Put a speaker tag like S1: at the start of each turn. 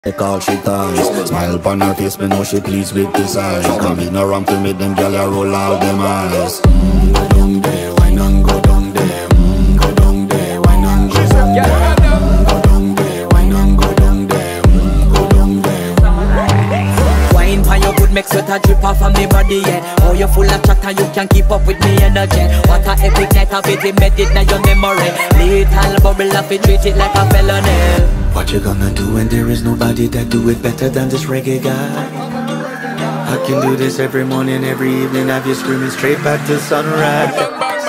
S1: They call she ties. Smile upon her face, me know she pleased with this eyes. Coming around to make them gyal a roll out them eyes. Go down there, why not go down there? Go down there, why not go down there? Go down there, why not go down there? Go down there.
S2: Wine pan your good, make sweat a drip off of me body, yeah. Oh, you full of chatter, you can keep up with me energy. What a epic night of it, embedded in your memory. Little bubble of it, treat it like a felony.
S1: What you gonna do when there is nobody that do it better than this reggae guy? I can do this every morning, every evening, have you screaming straight back to sunrise.